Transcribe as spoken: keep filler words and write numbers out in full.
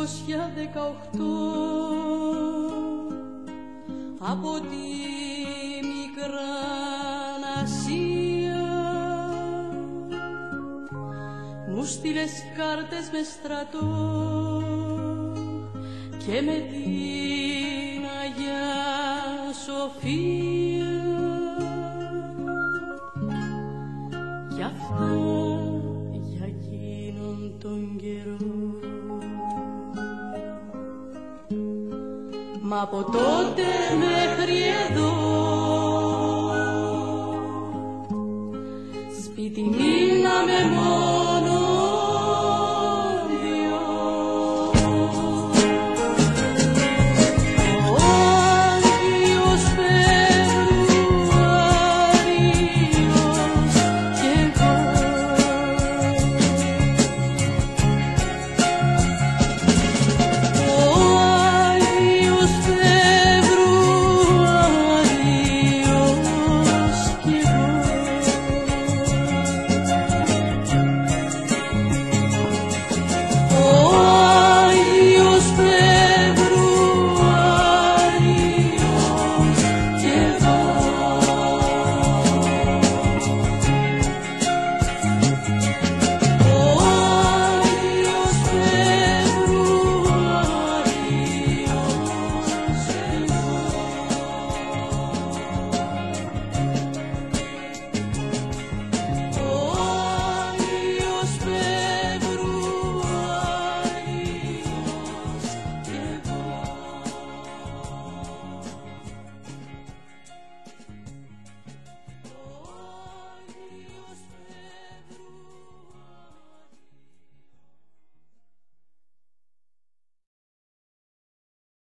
εννιακόσια δεκαοκτώ από τη Μικρά Ασία μου στείλες κάρτες με στρατό και με την Αγιά Σοφία κι αυτά για εκείνον τον καιρό. Μα από τότε μέχρι εδώ σπίτι μείναμε μόνο